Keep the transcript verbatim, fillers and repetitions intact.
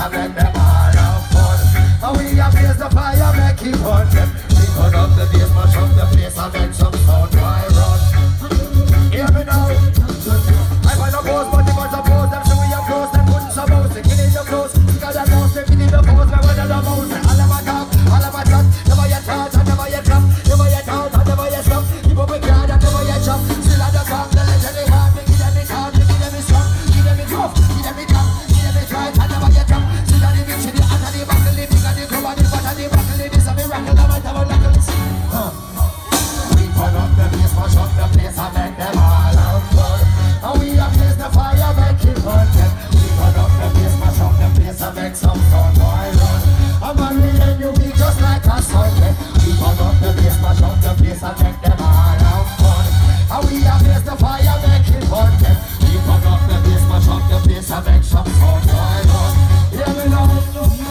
and make them all have fun. And we a blaze the fire, make it burn them. We burn up the bass, mash up the place and make some sound. Why run? Hear me now. I find a pose, but if I suppose them, so we are close, them putting some mouse. They killing the clothes, because they're most, they killing the pose, my word of the mouse. All of my talk, all of my chat, never yet touch, and never yet drop, never yet out, and never yet stop. Keep up with God, and never yet chop. Still at the top, the legend they have, they give them it hard, they give them it strong, give them it tough, give them it tough, give them it right, and never yet drop. Still at the victory, the under the buckle, the big and the club, and the butt and the buckle, this a miracle, I might have a knuckle. We turn up the place, mash up the place, and make them all have fun. And we have placed the fire, make it burn them. We turn up the place, mash up the place, and make some sound. Why run? And man, we and you be just like a Sunday. We turn up the place, mash up the place, and make them all have fun. And we have placed the fire, make it burn them. We turn up the place, mash up the place, and make some sound. Why run? Hear me now.